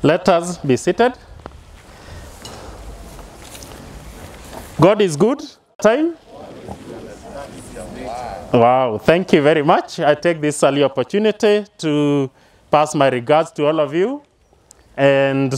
Let us be seated. God is good. Time? Wow, thank you very much. I take this early opportunity to pass my regards to all of you and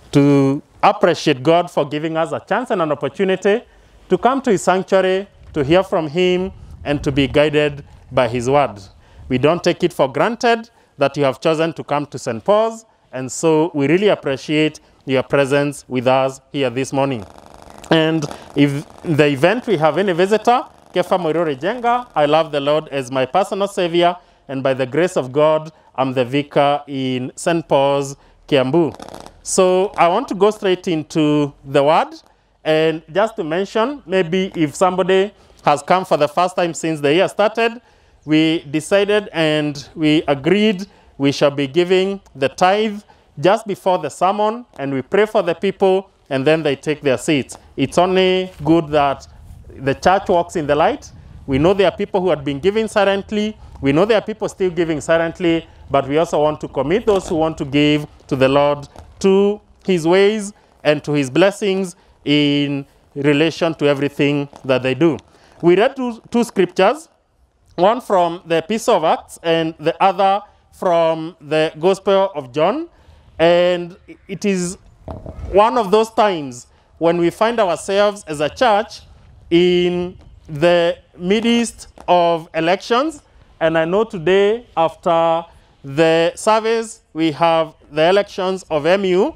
to appreciate God for giving us a chance and an opportunity to come to His sanctuary, to hear from Him, and to be guided by His word. We don't take it for granted that you have chosen to come to St. Paul's, and so we really appreciate your presence with us here this morning. And if in the event we have any visitor, Kefa Moirore Jenga, I love the Lord as my personal Savior, and by the grace of God, I'm the vicar in St. Paul's, Kiambu. So I want to go straight into the word, and just to mention, maybe if somebody has come for the first time since the year started, we decided and we agreed we shall be giving the tithe just before the sermon, and we pray for the people, and then they take their seats. It's only good that the church walks in the light. We know there are people who had been giving silently. We know there are people still giving silently, but we also want to commit those who want to give to the Lord, to His ways and to His blessings in relation to everything that they do. We read two scriptures, one from the Epistle of Acts and the other from the Gospel of John. And it is one of those times when we find ourselves as a church in the midst of elections. And I know today, after the service, we have the elections of MU,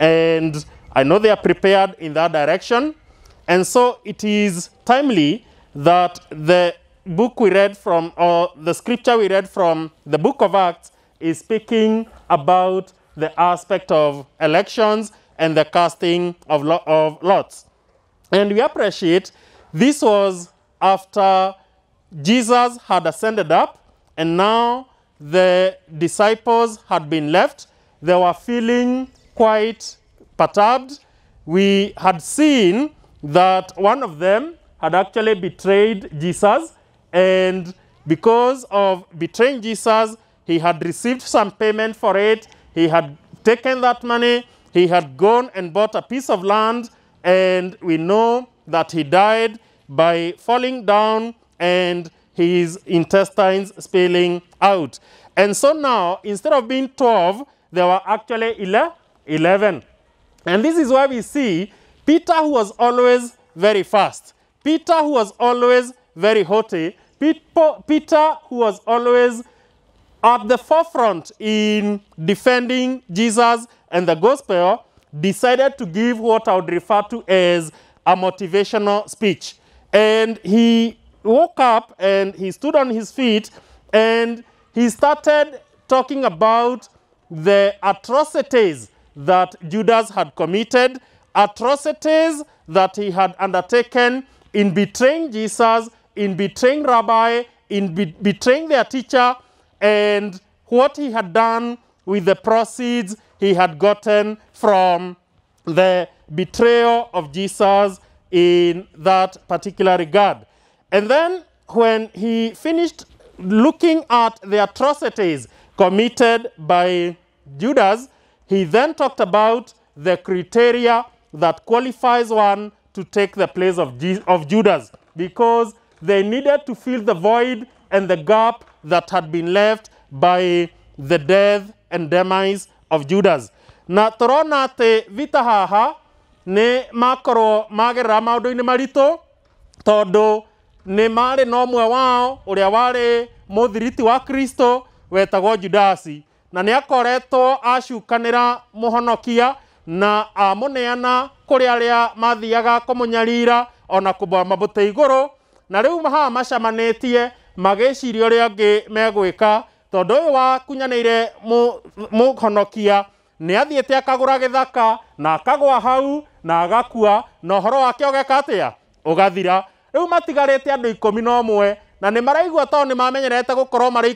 and I know they are prepared in that direction. And so it is timely that the book we read from, or the scripture we read from the book of Acts, is speaking about the aspect of elections and the casting of lots. And we appreciate this was after Jesus had ascended up, and now the disciples had been left. They were feeling quite perturbed. We had seen that one of them had actually betrayed Jesus, and because of betraying Jesus, he had received some payment for it. He had taken that money. He had gone and bought a piece of land, and we know that he died by falling down and his intestines spilling out. And so now, instead of being 12, there were actually 11. And this is why we see Peter, who was always very fast, Peter, who was always very haughty, Peter, who was always at the forefront in defending Jesus and the gospel, decided to give what I would refer to as a motivational speech. And he woke up and he stood on his feet and he started talking about the atrocities that Judas had committed, atrocities that he had undertaken in betraying Jesus, in betraying Rabbi, in betraying their teacher, and what he had done with the proceeds he had gotten from the betrayal of Jesus in that particular regard. And then when he finished looking at the atrocities committed by Judas, he then talked about the criteria that qualifies one to take the place of Judas, because they needed to fill the void and the gap that had been left by the death and demise of Judas. Na torona ate vita haha ne makoro magerera maundu-ini maritu tondu ni mari na umwe wao uria wari muthiriti wa Kristo wetagwo Judasi, na ni akoretwo acukanira muhonokia na amuneana kuri aria mathiaga kumunyarira ona kubwa mabute iguru, na riu haha macamanitie magiciria uria angi megwika tondu uyu wakunyanire muhonokia ni athiete akagura githaka na akagwa hau na agakua, na uhoro wake ugeka atia ugathira. Riu matigarite andu 11 na ni maraigua tondu ni mamenyerete gukorwo mari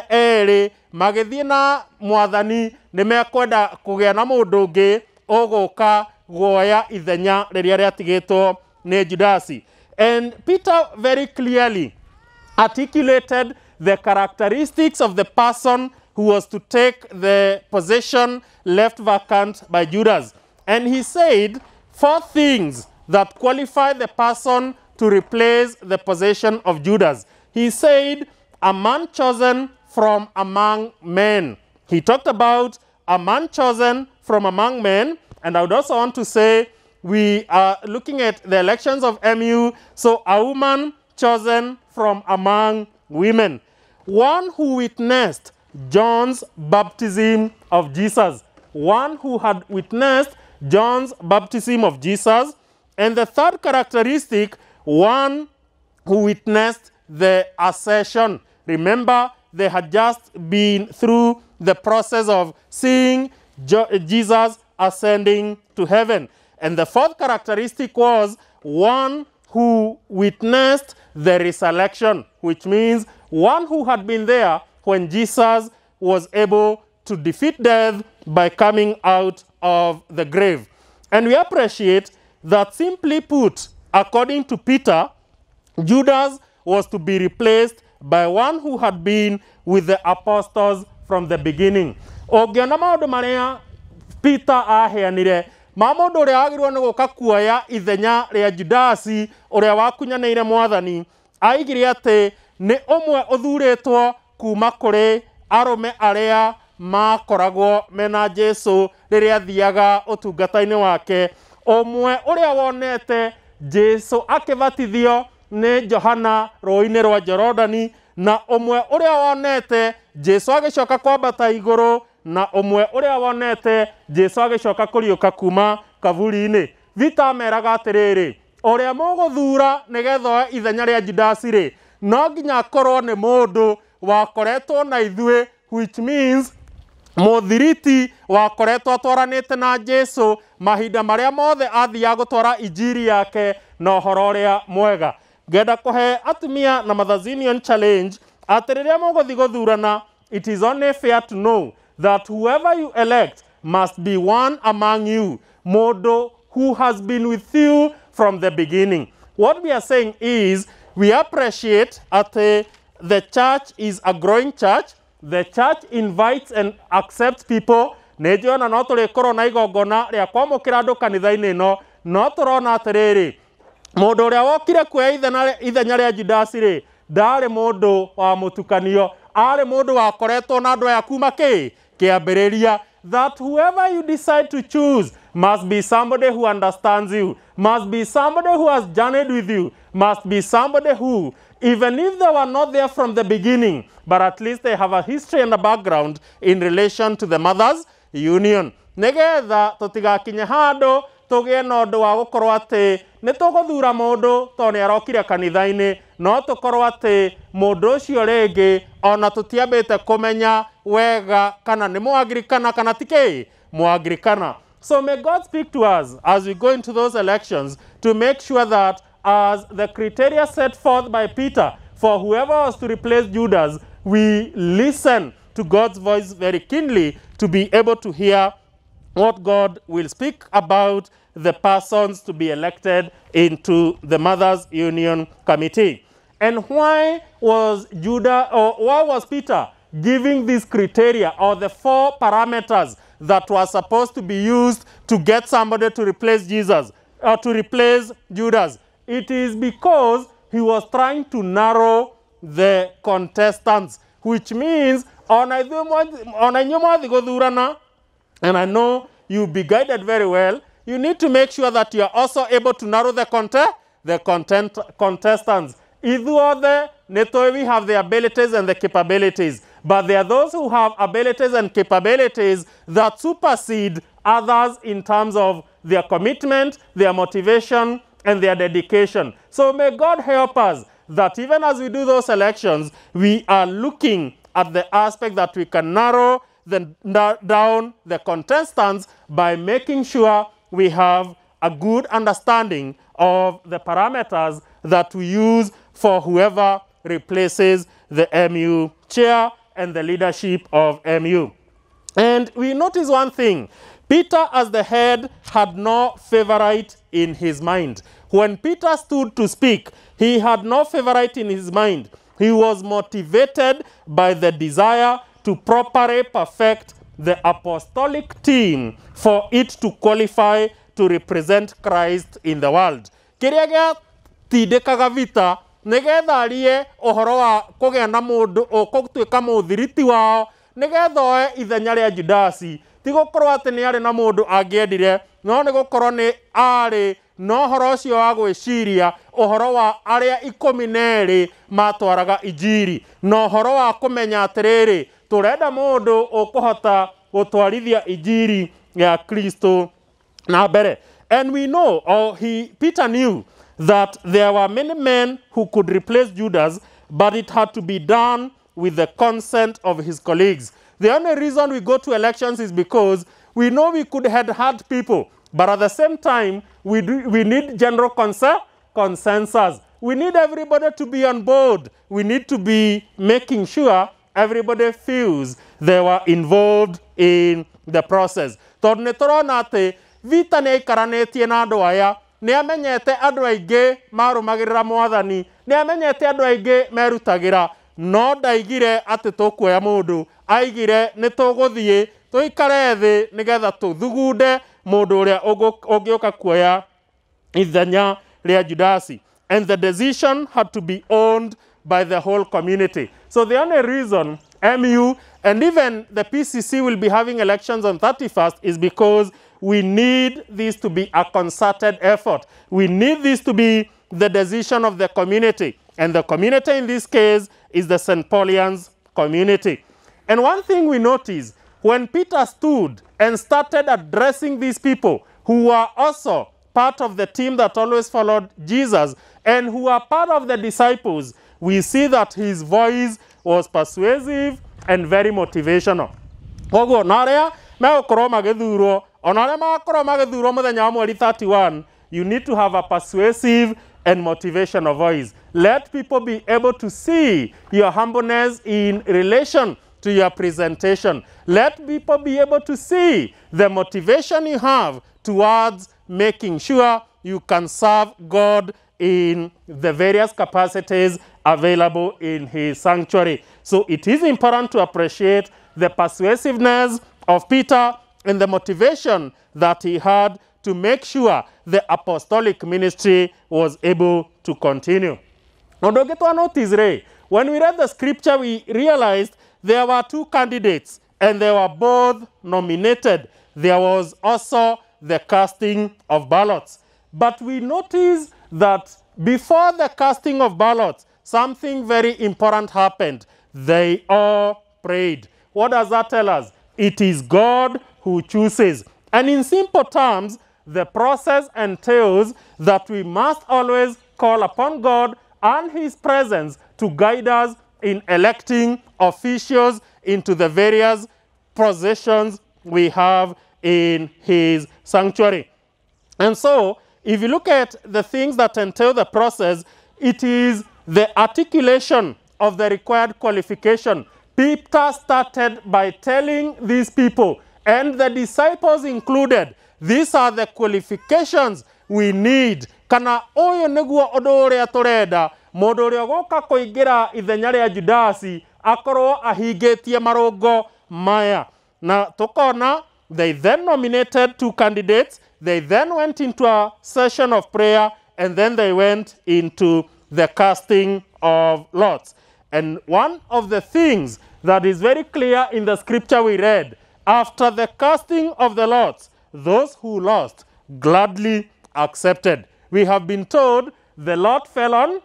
12 magithie na mwathani, ni mekwenda kugia na mundu ungi uguka guoya ithenya riria riatigitwo ni Judasi. And Peter very clearly articulated the characteristics of the person who was to take the position left vacant by Judas. And he said 4 things that qualify the person to replace the position of Judas. He said, a man chosen from among men. He talked about a man chosen from among men. And I would also want to say, we are looking at the elections of MU. So a woman chosen from among women. One who witnessed John's baptism of Jesus. One who had witnessed John's baptism of Jesus. And the third characteristic, one who witnessed the ascension. Remember, they had just been through the process of seeing Jesus ascending to heaven. And the fourth characteristic was one who witnessed the resurrection, which means one who had been there when Jesus was able to defeat death by coming out of the grave. And we appreciate that, simply put, according to Peter, Judas was to be replaced by one who had been with the apostles from the beginning. Ogiona maundu maria Peter aheanire ma mundu uria agirwo ni guka kuoya ithenya ria Judasi uria wakunyanĩire mwathani, aigire ati ni umwe uthuritwo kuma kuri arume aria makoragwo mena Jesu riria athiaga utungata-ini wake, umwe uria wonete Jesu akibatithio ni Johana rũĩ-inĩ rwa Jorodani, na umwe uria wonete Jesu agicoka kwambata iguru, na umwe uria wonete Jesu agicoka kuriuka kuma kaburi-ini. Vita meraga atiriri, uria muguthura nigetha ithenya ria Judasi ri, no nginya akorwo ni mundu wakoretwo na ithuĩ, which means muthiriti wakoretwo atwaranĩte na Jesu mahinda maria mothe athiaga gutwara injiri yake na ũhoro ũrĩa mwega. Ngenda kuhe atumia na Mothers challenge ati riria muguthi guthurana, it is only fair to know that whoever you elect must be one among you, mundu who has been with you from the beginning. What we are saying is, we appreciate that the church is a growing church. The church invites and accepts people. Nejiona no tũrĩkorwo na igongona rĩa kwamũkĩra andũ kanitha-inĩ ĩno, no tũrona atĩrĩrĩ, mũndũ ũrĩa wokire kuoya ithenya rĩa Judasi rĩ, ndarĩ mũndũ wa mũtukanio, arĩ mũndũ wakoretwo na andũ aya kuma kĩambĩrĩria. That whoever you decide to choose must be somebody who understands you, must be somebody who has journeyed with you, must be somebody who, even if they were not there from the beginning, but at least they have a history and a background in relation to the Mothers Union. Nigetha tutigakinye handu tugie na undu wa gukorwo ati ni tuguthura mundu to ni arokire kanitha-ini, no tukorwo ati mundu ucio ringi ona tutiambite kumenya wega kana ni Mũanglikana kana ti Mũanglikana. So may God speak to us as we go into those elections to make sure that, as the criteria set forth by Peter for whoever was to replace Judas, we listen to God's voice very keenly to be able to hear what God will speak about the persons to be elected into the Mothers Union Committee. And why was Peter giving these criteria, or the 4 parameters that were supposed to be used to get somebody to replace Jesus, or to replace Judas? It is because he was trying to narrow the contestants, which means, and I you'll be guided very well, you need to make sure that you are also able to narrow the contestants. Either we have the abilities and the capabilities, but there are those who have abilities and capabilities that supersede others in terms of their commitment, their motivation, and their dedication. So may God help us that even as we do those elections, we are looking at the aspect that we can narrow down the contestants by making sure we have a good understanding of the parameters that we use for whoever replaces the MU chair and the leadership of MU. And we notice one thing. Peter, as the head, had no favorite in his mind. When Peter stood to speak, he had no favorite in his mind. He was motivated by the desire to properly perfect the apostolic team for it to qualify to represent Christ in the world. Kiria gia tindikaga vita nigetha arie uhoro wa kugea na mundu ukutwika muthiriti wao nigetha oe ithenya ria Judasi ti gukorwo ati ni ari na mundu angiendire no ni gukorwo ni ari no uhoro ucio wa gwiciria uhoro wa aria 12 matwaraga injiri no uhoro wa kumenya atiriri turenda mundu ukuhota gutwarithia injiri ya Kristo na mbere. And we know, or Peter knew, that there were many men who could replace Judas, but it had to be done with the consent of his colleagues. The only reason we go to elections is because we know we could have had people, but at the same time, we need general consensus. We need everybody to be on board. We need to be making sure everybody feels they were involved in the process. Tondu ni turona ati vita ni ikaranitie na andu aya ni amenyete andu aingi marumagirira mwathani ni amenyete andu aingi merutagira no ndaigire ati tukuoya mundu aigire ni tuguthie tuikare thi nigetha tuthugunde mundu uria ungiuka kuoya ithenya ria Judasi. And the decision had to be owned by the whole community. So the only reason MU and even the PCC will be having elections on 31st is because we need this to be a concerted effort. We need this to be the decision of the community. And the community in this case is the St. Paulians community. And one thing we notice, when Peter stood and started addressing these people who were also part of the team that always followed Jesus and who are part of the disciples, we see that his voice was persuasive and very motivational. Koguo na aria megukorwo magithurwo ona aria magakorwo magithurwo muthenya wa mweri 31, you need to have a persuasive and motivational voice. Let people be able to see your humbleness in relation to your presentation. Let people be able to see the motivation you have towards making sure you can serve God in the various capacities available in his sanctuary. So it is important to appreciate the persuasiveness of Peter and the motivation that he had to make sure the apostolic ministry was able to continue. Now, don't get to notice, Ray. When we read the scripture, we realized there were two candidates and they were both nominated. There was also the casting of ballots. But we notice that before the casting of ballots, something very important happened. They all prayed. What does that tell us? It is God who chooses. And in simple terms, the process entails that we must always call upon God and his presence to guide us in electing officials into the various positions we have in his sanctuary. And so, if you look at the things that entail the process, it is the articulation of the required qualification. Peter started by telling these people, and the disciples included, these are the qualifications we need. Kana oyo niguo undu uria turenda mundu uria ugoka kuingira ithenya ria Judasi akorwo ahingitie marungo maya. Na tukona they then nominated two candidates. They then went into a session of prayer, and then they went into the casting of lots. And one of the things that is very clear in the scripture we read, after the casting of the lots, those who lost gladly accepted. We have been told the lot fell on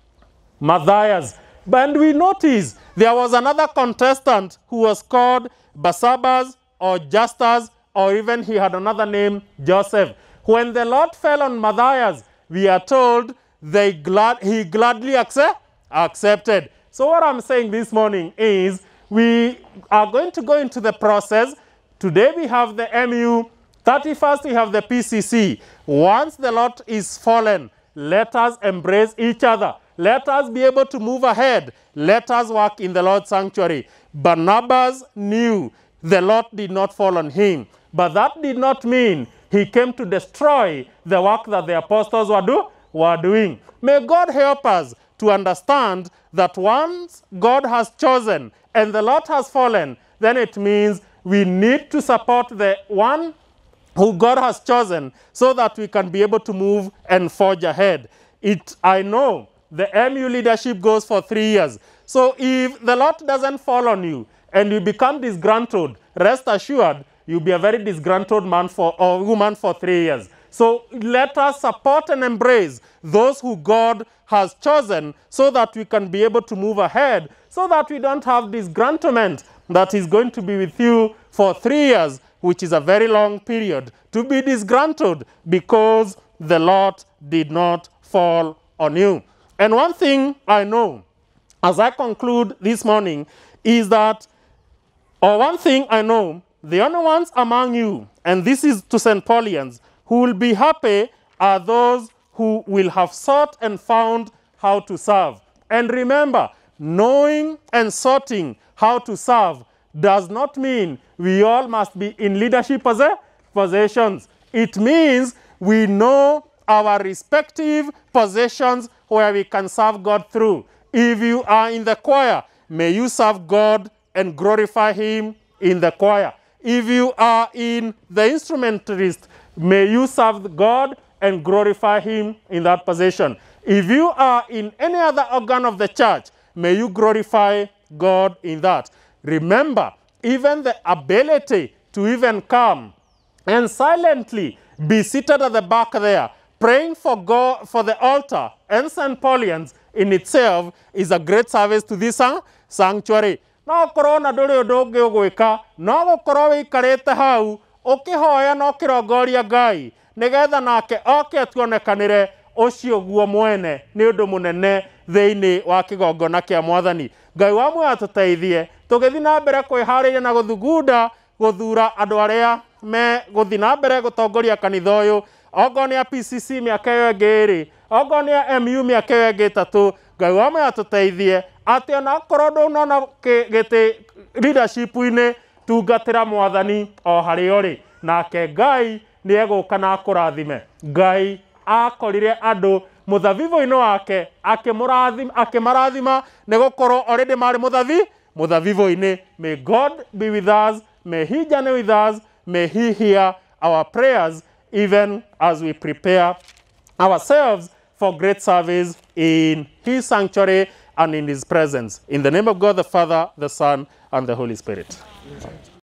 Matthias. But we notice there was another contestant who was called Barsabbas or Justus, or even he had another name, Joseph. When the lot fell on Matthias, we are told he gladly accepted. So what I'm saying this morning is we are going to go into the process. Today we have the MU, 31st we have the PCC. Once the lot is fallen, let us embrace each other. Let us be able to move ahead. Let us work in the Lord's sanctuary. Barnabas knew the lot did not fall on him, but that did not mean he came to destroy the work that the apostles were doing. May God help us to understand that once God has chosen and the lot has fallen, then it means we need to support the one who God has chosen so that we can be able to move and forge ahead. I know the MU leadership goes for 3 years. So if the lot doesn't fall on you and you become disgruntled, rest assured you'll be a very disgruntled man or woman for 3 years. So let us support and embrace those who God has chosen so that we can be able to move ahead, so that we don't have disgruntlement that is going to be with you for 3 years, which is a very long period, to be disgruntled because the lot did not fall on you. And one thing I know as I conclude this morning is that, or one thing I know, the only ones among you, and this is to St. Paulians, who will be happy are those who will have sought and found how to serve. And remember, knowing and sorting how to serve does not mean we all must be in leadership positions. It means we know our respective positions where we can serve God through. If you are in the choir, may you serve God and glorify Him in the choir. If you are in the instrumentalist, may you serve God and glorify Him in that position. If you are in any other organ of the church, may you glorify God in that. Remember, even the ability to even come and silently be seated at the back there, praying for God, for the altar and St. Paulians in itself is a great service to this sanctuary. No korona nduri undu ungi ugwika, no gukorwo wikarite hau ukihoya no kirongoria Ngai nigetha nake oke tuonekanire ucio guo mwene ni undu munene thiini wa kigongona kia Mwathani. Ngai wa muoyo atuteithie tugithi na mbere kwihariria na guthugunda guthura andu aria me guthi na mbere gutongoria kanitha uyu, ogo ni a PCC miaka iyo ingiri, ogo ni a MU miaka iyo ingi itatu. Ngai wa muoyo atuteithie ati ona korwo ndunona giti leadership-ini tungatira Mwathani o hari uri, nake Ngai ni eguka na akurathime. Ngai akorire andu muthabibu-ini wake akimarathima ni gukorwo already mari muthabibu-ini. May God be with us, may He journey with us, may He hear our prayers even as we prepare ourselves for great service in His sanctuary and in His presence. In the name of God the Father, the Son, and the Holy Spirit.